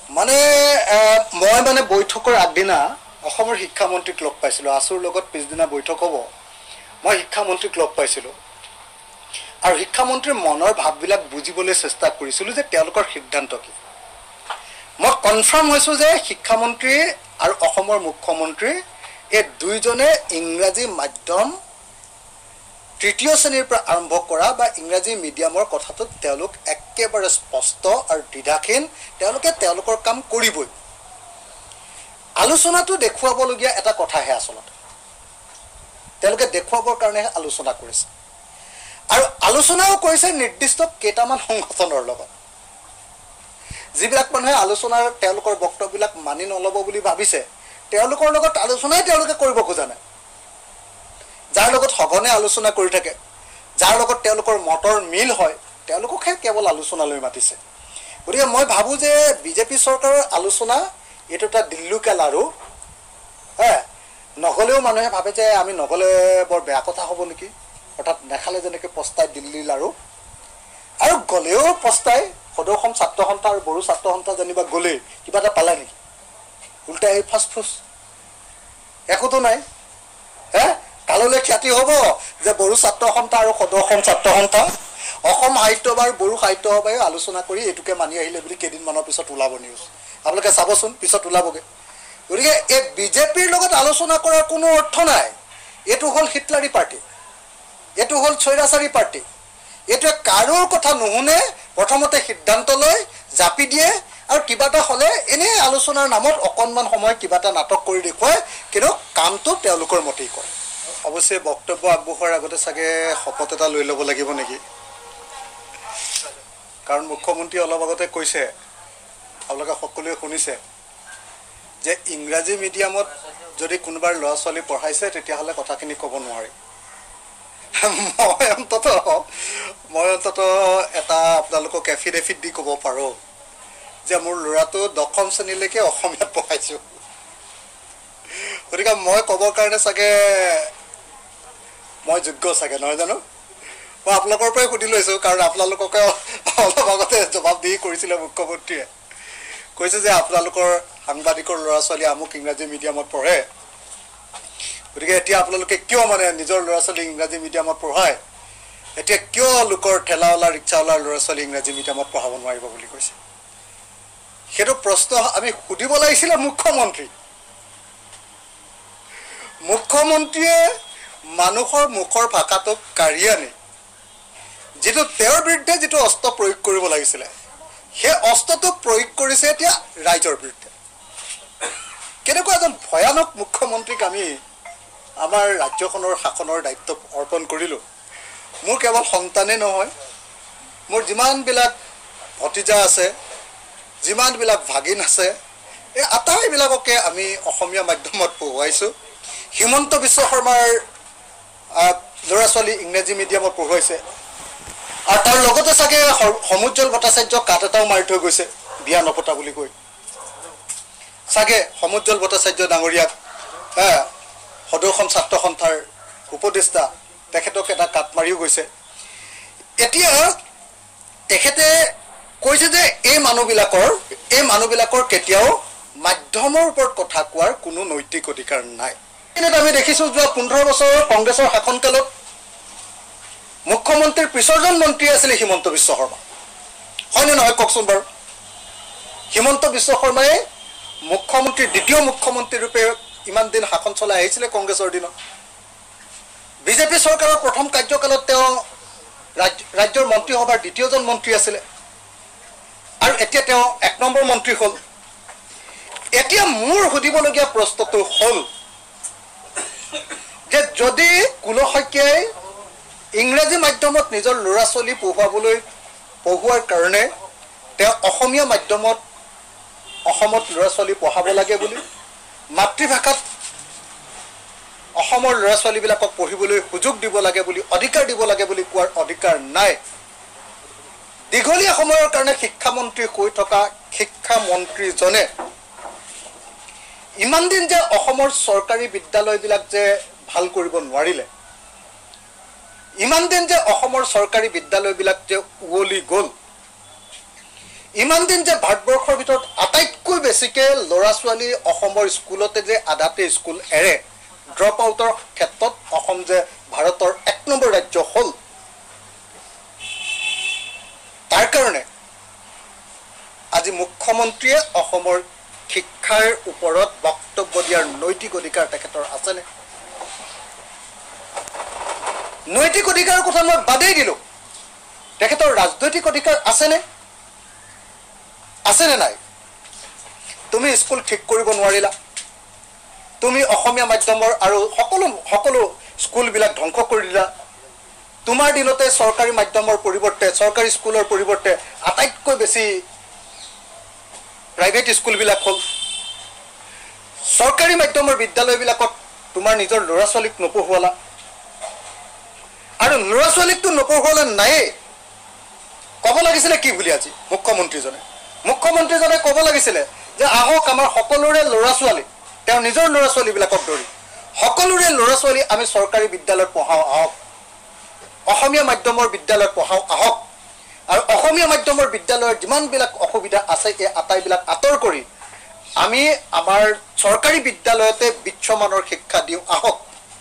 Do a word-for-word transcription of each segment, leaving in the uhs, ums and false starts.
মানে মই মানে বৈঠকৰ আগদিনা অসমৰ শিক্ষামন্ত্ৰীক লগ পাইছিলোঁ। আছুৰ লগত পিছদিনা বৈঠক হ'ব। মই শিক্ষামন্ত্ৰীক লগ পাইছিলোঁ আৰু শিক্ষামন্ত্ৰীৰ মনৰ ভাৱবিলাক বুজিবলৈ চেষ্টা কৰিছিলোঁ যে তেওঁলোকৰ সিদ্ধান্ত কি। মই কনফাৰ্ম হৈছোঁ যে শিক্ষামন্ত্ৰী আৰু অসমৰ মুখ্যমন্ত্ৰী এই দুইজনে ইংৰাজী মাধ্যম তৃতীয় শ্ৰেণীৰ পৰা আৰম্ভ কৰা বা ইংৰাজী মিডিয়ামৰ কথাটোত তেওঁলোক একেবাৰে স্পষ্ট আৰু দ্বিধাহীন। তেওঁলোকে তেওঁলোকৰ কাম কৰিবই। আলোচনাটো দেখুৱাবলগীয়া এটা কথাহে আচলতে তেওঁলোকে দেখুৱাবৰ কাৰণেহে আলোচনা কৰিছে আৰু আলোচনাও কৰিছে নিৰ্দিষ্ট কেইটামান সংগঠনৰ লগত, যিবিলাক মানুহে আলোচনাৰ তেওঁলোকৰ বক্তব্যবিলাক মানি নল'ব বুলি ভাবিছে। তেওঁলোকৰ লগত আলোচনাই তেওঁলোকে কৰিব খোজা নাই। যাৰ লগত সঘনে আলোচনা কৰি থাকে, যাৰ লগত তেওঁলোকৰ মতৰ মিল হয়, তেওঁলোককহে কেৱল আলোচনালৈ মাতিছে। গতিকে মই ভাবোঁ যে বিজেপি চৰকাৰৰ আলোচনা এইটো এটা দিল্লুকা লাৰু। হে নগ'লেও মানুহে ভাবে যে আমি নগ'লে বৰ বেয়া কথা হ'ব নেকি, অৰ্থাৎ নেখালে যেনেকৈ পস্তাই দিল্লী লাৰু, আৰু গ'লেও পস্তাই সদৌ অসম ছাত্ৰ সন্থা আৰু বড়ো ছাত্ৰ সন্থা যেনিবা গ'লেই কিবা এটা পালে নেকি, উল্টাই এই ফাষ্টফুচ একোতো নাই। হে কাললৈ খ্যাতি হ'ব যে বড়ো ছাত্ৰ সন্থা আৰু সদৌ অসম ছাত্ৰ সন্থা অসম সাহিত্য সভা আৰু বড়ো সাহিত্য সভাই আলোচনা কৰি এইটোকে মানি আহিলে বুলি কেইদিনমানৰ পিছত ওলাব নিউজ। আপোনালোকে চাবচোন, পিছত ওলাবগৈ। গতিকে এই বিজেপিৰ লগত আলোচনা কৰাৰ কোনো অৰ্থ নাই। এইটো হ'ল হিটলাৰী পাৰ্টি, এইটো হ'ল স্বৈৰাচাৰী পাৰ্টি। এইটোৱে কাৰোৰ কথা নুশুনে, প্ৰথমতে সিদ্ধান্ত লয়, জাপি দিয়ে আৰু কিবা এটা হ'লে এনেই আলোচনাৰ নামত অকণমান সময় কিবা এটা নাটক কৰি দেখুৱায়, কিন্তু কামটো তেওঁলোকৰ মতেই কৰে। অৱশ্যে বক্তব্য আগবঢ়োৱাৰ আগতে চাগে শপত এটা লৈ ল'ব লাগিব নেকি, কাৰণ মুখ্যমন্ত্ৰী অলপ আগতে কৈছে, আপোনালোকে সকলোৱে শুনিছে, যে ইংৰাজী মিডিয়ামত যদি কোনোবাৰ ল'ৰা ছোৱালী পঢ়াইছে তেতিয়াহ'লে কথাখিনি ক'ব নোৱাৰি। মই অন্তত মই অন্তত এটা আপোনালোকক এফিডেভিট দি ক'ব পাৰোঁ যে মোৰ ল'ৰাটো দশম শ্ৰেণীলৈকে অসমীয়াত পঢ়াইছোঁ। গতিকে মই ক'বৰ কাৰণে চাগে মই যোগ্য চাগে, নহয় জানো? মই আপোনালোকৰ পৰাই সুধি লৈছোঁ, কাৰণ আপোনালোককে অলপ আগতে জবাবদিহি কৰিছিলে মুখ্যমন্ত্ৰীয়ে। কৈছে যে আপোনালোকৰ সাংবাদিকৰ ল'ৰা ছোৱালী আমুক ইংৰাজী মিডিয়ামত পঢ়ে, গতিকে এতিয়া আপোনালোকে কিয় মানে নিজৰ ল'ৰা ছোৱালী ইংৰাজী মিডিয়ামত পঢ়ায়, এতিয়া কিয় লোকৰ ঠেলাৱালা ৰিক্সাৱালাৰ ল'ৰা ছোৱালী ইংৰাজী মিডিয়ামত পঢ়াব নোৱাৰিব বুলি কৈছে। সেইটো প্ৰশ্ন আমি সুধিব লাগিছিলে মুখ্যমন্ত্ৰীক। মুখ্যমন্ত্ৰীয়ে মানুহৰ মুখৰ ভাষাটোক কাঢ়ি আনি যিটো তেওঁৰ বিৰুদ্ধে যিটো অস্ত্ৰ প্ৰয়োগ কৰিব লাগিছিলে, সেই অস্ত্ৰটো প্ৰয়োগ কৰিছে এতিয়া ৰাইজৰ বিৰুদ্ধে। কেনেকুৱা এজন ভয়ানক মুখ্যমন্ত্ৰীক আমি আমাৰ ৰাজ্যখনৰ শাসনৰ দায়িত্ব অৰ্পণ কৰিলোঁ। মোৰ কেৱল সন্তানেই নহয়, মোৰ যিমানবিলাক ভতিজা আছে, যিমানবিলাক ভাগিন আছে, এই আটাইবিলাককে আমি অসমীয়া মাধ্যমত পঢ়ুৱাইছোঁ। হিমন্ত বিশ্ব শৰ্মাৰ ল'ৰা ছোৱালী ইংৰাজী মিডিয়ামত পঢ়ুৱাইছে, আৰু তাৰ লগতে চাগে সমুজ্জ্বল ভট্টাচাৰ্যক কাট এটাও মাৰি থৈ গৈছে বিয়া নপতা বুলি কৈ। চাগে সমুজ্জ্বল ভট্টাচাৰ্য ডাঙৰীয়াক সদৌ অসম ছাত্ৰ সন্থাৰ উপদেষ্টা, তেখেতক এটা কাট মাৰিও গৈছে। এতিয়া তেখেতে কৈছে যে এই মানুহবিলাকৰ এই মানুহবিলাকৰ কেতিয়াও মাধ্যমৰ ওপৰত কথা কোৱাৰ কোনো নৈতিক অধিকাৰ নাই। কিন্তু আমি দেখিছোঁ যোৱা পোন্ধৰ বছৰৰ কংগ্ৰেছৰ শাসনকালত মুখ্যমন্ত্ৰীৰ পিছৰজন মন্ত্ৰী আছিলে হিমন্ত বিশ্ব শৰ্মা, হয়নে নহয় কওকচোন বাৰু? হিমন্ত বিশ্ব শৰ্মাই মুখ্যমন্ত্ৰী দ্বিতীয় মুখ্যমন্ত্ৰী ৰূপে ইমান দিন শাসন চলাই আহিছিলে কংগ্ৰেছৰ দিনত। বিজেপি চৰকাৰৰ প্ৰথম কাৰ্যকালত তেওঁ ৰাজ্যৰ মন্ত্ৰীসভাৰ দ্বিতীয়জন মন্ত্ৰী আছিলে, আৰু এতিয়া তেওঁ এক নম্বৰ মন্ত্ৰী হ'ল। এতিয়া মোৰ সুধিবলগীয়া প্ৰশ্নটো হ'ল যে যদি কুল শইকীয়াই ইংৰাজী মাধ্যমত নিজৰ ল'ৰা ছোৱালী পঢ়ুৱাবলৈ পঢ়ুৱাৰ কাৰণে তেওঁ অসমীয়া মাধ্যমত অসমত ল'ৰা ছোৱালী পঢ়াব লাগে বুলি, মাতৃভাষাত অসমৰ ল'ৰা ছোৱালীবিলাকক পঢ়িবলৈ সুযোগ দিব লাগে বুলি, অধিকাৰ দিব লাগে বুলি কোৱাৰ অধিকাৰ নাই। দীঘলীয়া সময়ৰ কাৰণে শিক্ষামন্ত্ৰী হৈ থকা শিক্ষামন্ত্ৰীজনে ইমান দিন যে অসমৰ চৰকাৰী বিদ্যালয়বিলাক যে ভাল কৰিব নোৱাৰিলে, ইমান দিন যে অসমৰ চৰকাৰী বিদ্যালয়বিলাক যে উৱলি গ'ল, ইমান দিন যে ভাৰতবৰ্ষৰ ভিতৰত আটাইতকৈ বেছিকে ল'ৰা ছোৱালী অসমৰ স্কুলতে যে আধাতে স্কুল এৰে ড্ৰপ আউটৰ ক্ষেত্ৰত অসম যে ভাৰতৰ এক নম্বৰ ৰাজ্য হ'ল তাৰ কাৰণে আজি মুখ্যমন্ত্ৰীয়ে অসমৰ শিক্ষাৰ ওপৰত বক্তব্য দিয়াৰ নৈতিক অধিকাৰ তেখেতৰ আছেনে নৈতিক অধিকাৰৰ কথা মই বাদেই দিলোঁ তেখেতৰ ৰাজনৈতিক অধিকাৰ আছেনে আছেনে নাই তুমি স্কুল ঠিক কৰিব নোৱাৰিলা তুমি অসমীয়া মাধ্যমৰ আৰু সকলো সকলো স্কুলবিলাক ধ্বংস কৰি দিলা তোমাৰ দিনতে চৰকাৰী মাধ্যমৰ পৰিৱৰ্তে চৰকাৰী স্কুলৰ পৰিৱৰ্তে আটাইতকৈ বেছি প্ৰাইভেট স্কুলবিলাক হ'ল চৰকাৰী মাধ্যমৰ বিদ্যালয়বিলাকত তোমাৰ নিজৰ ল'ৰা ছোৱালীক নপঢ়ুৱালা আৰু ল'ৰা ছোৱালীকতো নপঢ়ুৱালে নায়েই ক'ব লাগিছিলে কি বুলি আজি মুখ্যমন্ত্ৰীজনে মুখ্যমন্ত্ৰীজনে ক'ব লাগিছিলে যে আহক আমাৰ সকলোৰে ল'ৰা ছোৱালী তেওঁ নিজৰ ল'ৰা ছোৱালীবিলাকক ধৰি সকলোৰে ল'ৰা ছোৱালী আমি চৰকাৰী বিদ্যালয়ত পঢ়াওঁ আহক অসমীয়া মাধ্যমৰ বিদ্যালয়ত পঢ়াওঁ আহক আৰু অসমীয়া মাধ্যমৰ বিদ্যালয়ৰ যিমানবিলাক অসুবিধা আছে এই আটাইবিলাক আঁতৰ কৰি আমি আমাৰ চৰকাৰী বিদ্যালয়তে বিশ্বমানৰ শিক্ষা দিওঁ আহক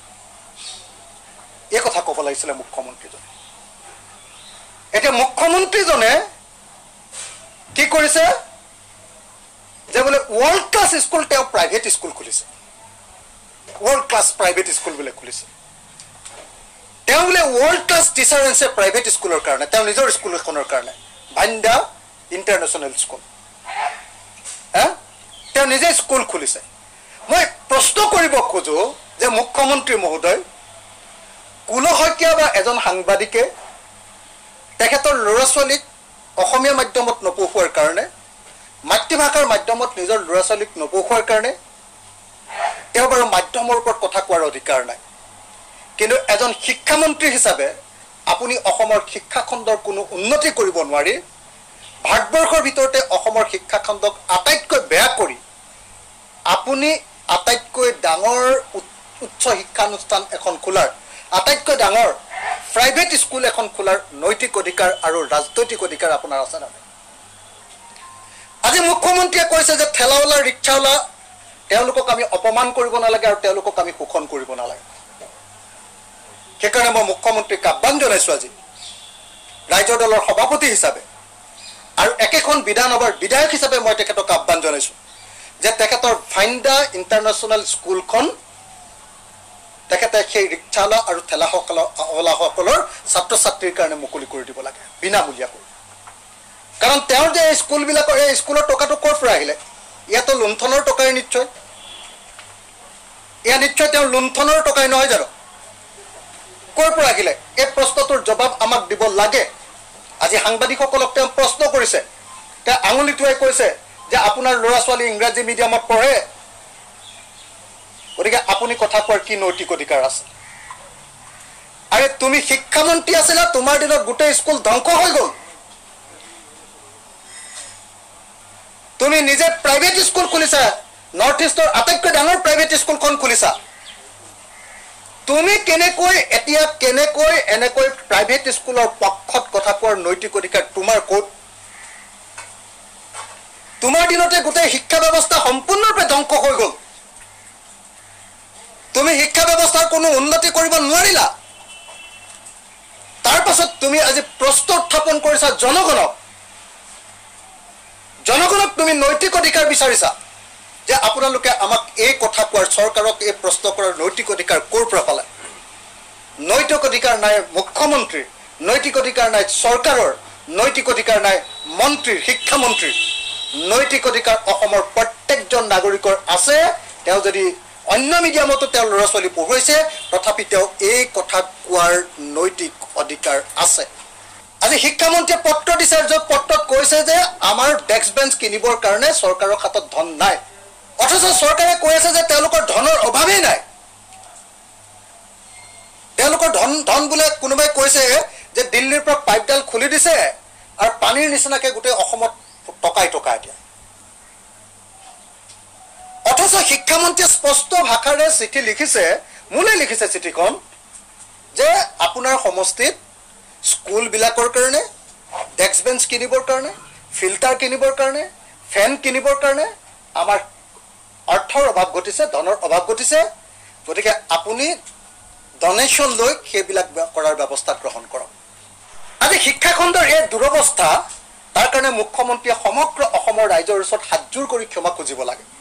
এই কথা ক'ব লাগিছিলে মুখ্যমন্ত্ৰীজনে এতিয়া মুখ্যমন্ত্ৰীজনে কি কৰিছে যে বোলে ৱৰ্ল্ড ক্লাছ স্কুল তেওঁ প্ৰাইভেট স্কুল খুলিছে ৱৰ্ল্ড ক্লাছ প্ৰাইভেট স্কুল বোলে খুলিছে তেওঁ বোলে ৱৰ্ল্ড ক্লাছ টিচাৰ আনিছে প্ৰাইভেট স্কুলৰ কাৰণে তেওঁ নিজৰ স্কুল এখনৰ কাৰণে ভাণ্ডা ইণ্টাৰনেশ্যনেল স্কুল হা তেওঁ নিজে স্কুল খুলিছে মই প্ৰশ্ন কৰিব খোজো যে মুখ্যমন্ত্ৰী মহোদয় কুল শইকীয়া বা এজন সাংবাদিকে তেখেতৰ ল'ৰা ছোৱালীক অসমীয়া মাধ্যমত নপঢ়ুৱাৰ কাৰণে মাতৃভাষাৰ মাধ্যমত নিজৰ ল'ৰা ছোৱালীক নপঢ়ুৱাৰ কাৰণে তেওঁ বাৰু মাধ্যমৰ ওপৰত কথা কোৱাৰ অধিকাৰ নাই কিন্তু এজন শিক্ষামন্ত্ৰী হিচাপে আপুনি অসমৰ শিক্ষাখণ্ডৰ কোনো উন্নতি কৰিব নোৱাৰি ভাৰতবৰ্ষৰ ভিতৰতে অসমৰ শিক্ষাখণ্ডক আটাইতকৈ বেয়া কৰি আপুনি আটাইতকৈ ডাঙৰ উচ্চ শিক্ষানুষ্ঠান এখন খোলাৰ আটাইতকৈ ডাঙৰ প্ৰাইভেট স্কুল এখন খোলাৰ নৈতিক অধিকাৰ আৰু ৰাজনৈতিক অধিকাৰ আপোনাৰ আছে নাই আজি মুখ্যমন্ত্ৰীয়ে কৈছে যে ঠেলাৱালা ৰিক্সাৱালা তেওঁলোকক আমি অপমান কৰিব নালাগে আৰু তেওঁলোকক আমি শোষণ কৰিব নালাগে সেইকাৰণে মই মুখ্যমন্ত্ৰীক আহ্বান জনাইছোঁ আজি ৰাজ্য দলৰ সভাপতি হিচাপে আৰু একেখন বিধানসভাৰ বিধায়ক হিচাপে মই তেখেতক আহ্বান জনাইছোঁ যে তেখেতৰ ভাইণ্ডা ইণ্টাৰনেশ্যনেল স্কুলখন তেখেতে সেই ৰিক্সাৱালা আৰু ঠেলাৱালাসকলৰ ছাত্ৰ ছাত্ৰীৰ কাৰণে মুকলি কৰি দিব লাগে বিনামূলীয়াকৈ কাৰণ তেওঁৰ যে স্কুলবিলাকৰ এই স্কুলৰ টকাটো ক'ৰ পৰা আহিলে ইয়াতো লুণ্ঠনৰ টকাই নিশ্চয় এয়া নিশ্চয় তেওঁৰ লুণ্ঠনৰ টকাই নহয় জানো ক'ৰ পৰা আহিলে এই প্ৰশ্নটোৰ জবাব আমাক দিব লাগে আজি সাংবাদিকসকলক তেওঁ প্ৰশ্ন কৰিছে তেওঁ আঙুলি টুৱাই কৈছে যে আপোনাৰ ল'ৰা ছোৱালী ইংৰাজী মিডিয়ামত পঢ়ে গতিকে আপুনি কথা কোৱাৰ কি নৈতিক অধিকাৰ আছে আৰে তুমি শিক্ষামন্ত্ৰী আছিলা তোমাৰ দিনত গোটেই স্কুল ধ্বংস হৈ গ'ল তুমি নিজে প্ৰাইভেট স্কুল খুলিছা নৰ্থ ইষ্টৰ আটাইতকৈ ডাঙৰ প্ৰাইভেট স্কুলখন খুলিছা তুমি কেনেকৈ এতিয়া কেনেকৈ এনেকৈ প্ৰাইভেট স্কুলৰ পক্ষত কথা কোৱাৰ নৈতিক অধিকাৰ তোমাৰ ক'ত তোমাৰ দিনতে গোটেই শিক্ষা ব্যৱস্থা সম্পূৰ্ণৰূপে ধ্বংস হৈ গ'ল তুমি শিক্ষা ব্যৱস্থাৰ কোনো উন্নতি কৰিব নোৱাৰিলা তাৰ পাছত তুমি আজি প্ৰশ্ন উত্থাপন কৰিছা জনগণক জনগণক তুমি নৈতিক অধিকাৰ বিচাৰিছা যে আপোনালোকে আমাক এই কথা কোৱাৰ চৰকাৰক এই প্ৰশ্ন কৰাৰ নৈতিক অধিকাৰ ক'ৰ পৰা পালে নৈতিক অধিকাৰ নাই মুখ্যমন্ত্ৰীৰ নৈতিক অধিকাৰ নাই চৰকাৰৰ নৈতিক অধিকাৰ নাই মন্ত্ৰীৰ শিক্ষামন্ত্ৰীৰ নৈতিক অধিকাৰ অসমৰ প্ৰত্যেকজন নাগৰিকৰ আছে তেওঁ যদি অন্য মিডিয়ামতো তেওঁৰ ল'ৰা ছোৱালী পঢ়ুৱাইছে তথাপি তেওঁ এই কথা কোৱাৰ নৈতিক অধিকাৰ আছে আজি শিক্ষামন্ত্ৰীয়ে পত্ৰ দিছে য'ত পত্ৰত কৈছে যে আমাৰ ডেস্ক বেঞ্চ কিনিবৰ কাৰণে চৰকাৰৰ হাতত ধন নাই অথচ চৰকাৰে কৈ আছে যে তেওঁলোকৰ ধনৰ অভাৱেই নাই তেওঁলোকৰ ধন ধন বোলে কোনোবাই কৈছে যে দিল্লীৰ পৰা পাইপডাল খুলি দিছে আৰু পানীৰ নিচিনাকৈ গোটেই অসমত টকাই টকা এতিয়া অথচ শিক্ষামন্ত্ৰীয়ে স্পষ্ট ভাষাৰে চিঠি লিখিছে মোলৈ লিখিছে চিঠিখন যে আপোনাৰ সমষ্টিত স্কুলবিলাকৰ কাৰণে ডেস্ক বেঞ্চ কিনিবৰ কাৰণে ফিল্টাৰ কিনিবৰ কাৰণে ফেন কিনিবৰ কাৰণে আমাৰ অৰ্থৰ অভাৱ ঘটিছে, ধনৰ অভাৱ ঘটিছে। গতিকে আপুনি ডনেশ্যন লৈ সেইবিলাক কৰাৰ ব্যৱস্থা গ্ৰহণ কৰক। আজি শিক্ষাখণ্ডৰ এই দুৰৱস্থা, তাৰ কাৰণে মুখ্যমন্ত্ৰীয়ে সমগ্ৰ অসমৰ ৰাইজৰ ওচৰত হাতযোৰ কৰি ক্ষমা খুজিব লাগে।